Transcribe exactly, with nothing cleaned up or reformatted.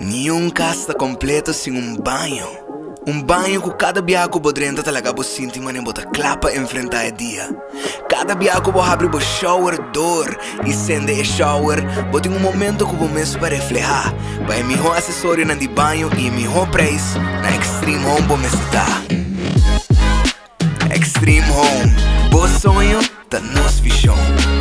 Nenhum casta completo sem um banho. Um banho com cada biaco bodrenta talaga bo sinti manem bota clapa enfrentar o dia. Cada biaco bo abre bo shower dor e sende e shower bo tem um momento que bo mesmo para reflejar. Ba é melhor acessório na de banho e melhor preço na Extreme Home bo mesmo tá. Extreme Home, bo sonho tá nos vision.